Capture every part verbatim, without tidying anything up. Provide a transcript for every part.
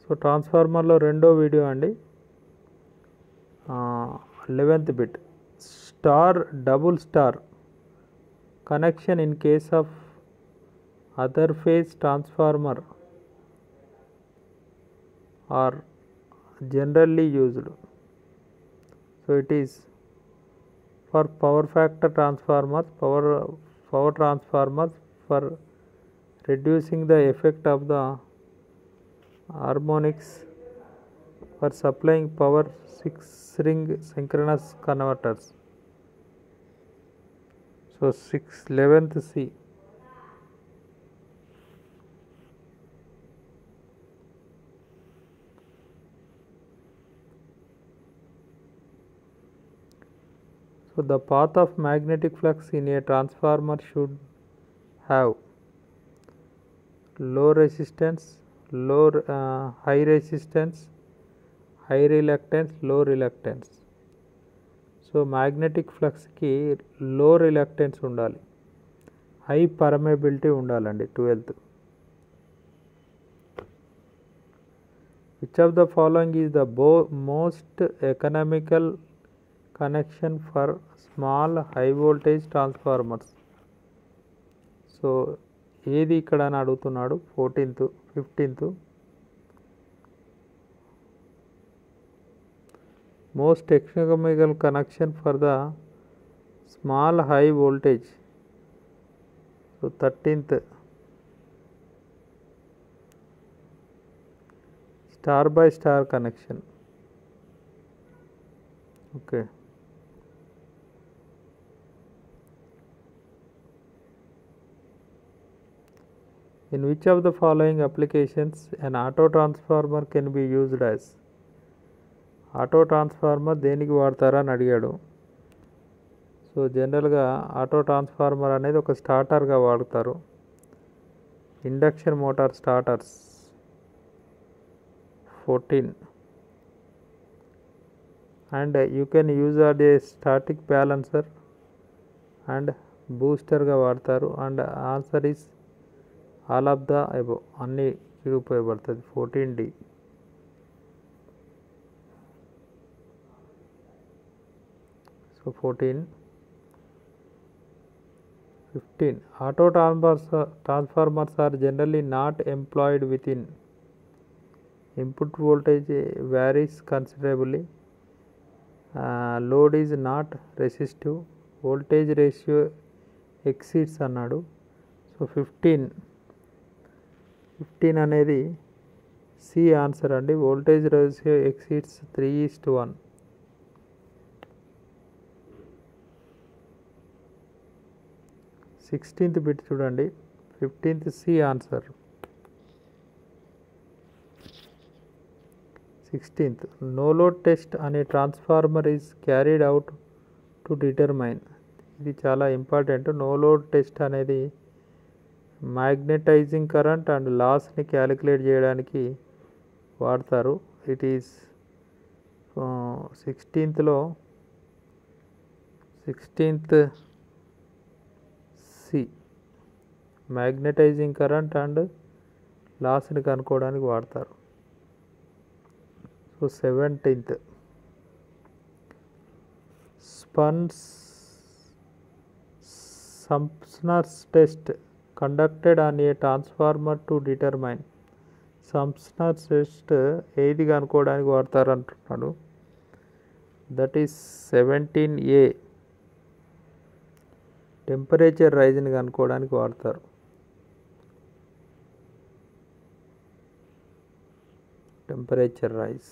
So ట్రాన్స్ఫార్మర్లో రెండో video అండి. Eleventh bit star double star connection in case of other phase transformer are generally used. So it is for power factor transformers, power power transformers, for reducing the effect of the harmonics, for supplying power six ring synchronous converters. So six eleventh C. So the path of magnetic flux in a transformer should have low resistance, low uh, high resistance, high reluctance, low reluctance. So magnetic flux ki low reluctance undali, high permeability undalandi. twelfth. Which of the following is the most economical connection for small high voltage transformers? So ఏది ఇక్కడ అని అడుగుతున్నాడు. Fourteenth fifteenth most economical connection for the small high voltage. So thirteenth star by star connection. Okay. In which of the following applications an auto transformer can be used as? Auto transformer దేనికి వాడతారా అని అడిగాడు. So జనరల్గా auto transformer అనేది ఒక స్టార్టర్గా వాడతారు. Induction motor starters. Fourteen and you can use are a static balancer and బూస్టర్గా వాడతారు. And answer is all of the above, అన్నీ ఉపయోగపడుతుంది. Fourteen D. So fourteen fifteen auto transformers transformers are generally not employed with in input voltage varies considerably, load is not resistive, voltage ratio exceeds అన్నాడు. So fifteen fifteen అనేది C answer అండి. Voltage ratio exceeds three is to one. Sixteenth bit చూడండి. Fifteenth C answer. Sixteenth no load test అనే transformer is carried out to determine. ఇది చాలా important. No load test అనేది magnetizing current and లాస్ని calculate చేయడానికి వాడతారు. It is సిక్స్టీన్త్లో sixteenth C magnetizing current and లాస్ని కనుక్కోవడానికి వాడతారు. So seventeenth Sumpner's Sumpner's test conducted on a transformer to determine. Sumpner's test ఏది కనుక్కోవడానికి వాడతారు అంటున్నాడు. That is seventeen A temperature రైజ్ని కనుక్కోవడానికి వాడతారు. Temperature rise.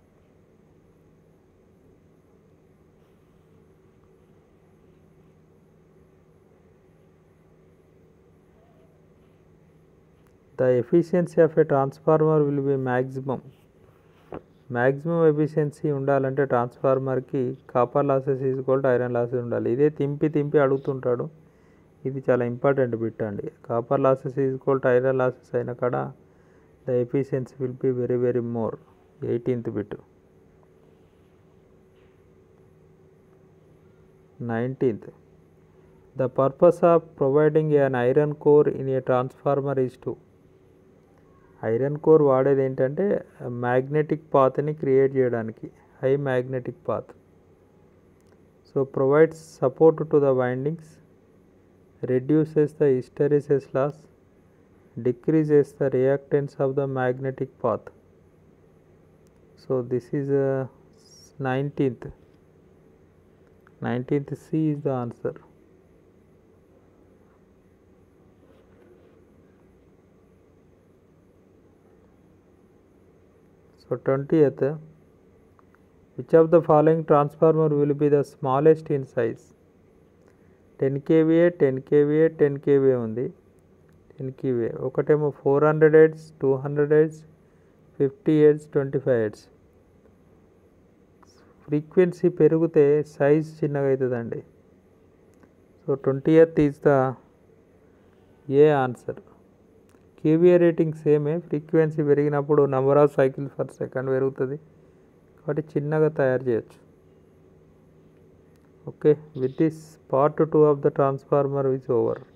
The efficiency of a transformer will be maximum. Maximum efficiency ఉండాలంటే ట్రాన్స్ఫార్మర్కి copper losses is equal to iron losses ఉండాలి. ఇదే తింపి తింపి అడుగుతుంటాడు. ఇది చాలా ఇంపార్టెంట్ బిట్ అండి. Copper losses is equal to iron losses అయిన కాడ the efficiency will be very very more. Eighteenth bit. Nineteenth the purpose of providing an iron core in a transformer is to iron core వాడేది ఏంటంటే magnetic పాత్ని create చేయడానికి, high magnetic path. So provides support to the windings, reduces the hysteresis loss, decreases the reactance of the magnetic path. So this is uh, nineteenth. nineteenth C is the answer. So twentieth, which of the following transformer will be the smallest in size? ten K V A, ten K V A, ten K V A ఉంది. ten K V A ఒకటేమో four hundred hertz, two hundred hertz, fifty hertz, twenty-five hertz. Frequency పెరిగితే size చిన్నగా అవుతుందండి. So twentieth is the A answer. KVA rating సేమే, frequency పెరిగినప్పుడు number of cycle per second పెరుగుతుంది కాబట్టి చిన్నగా తయారు చేయొచ్చు. Okay, with this part two of the transformer is over.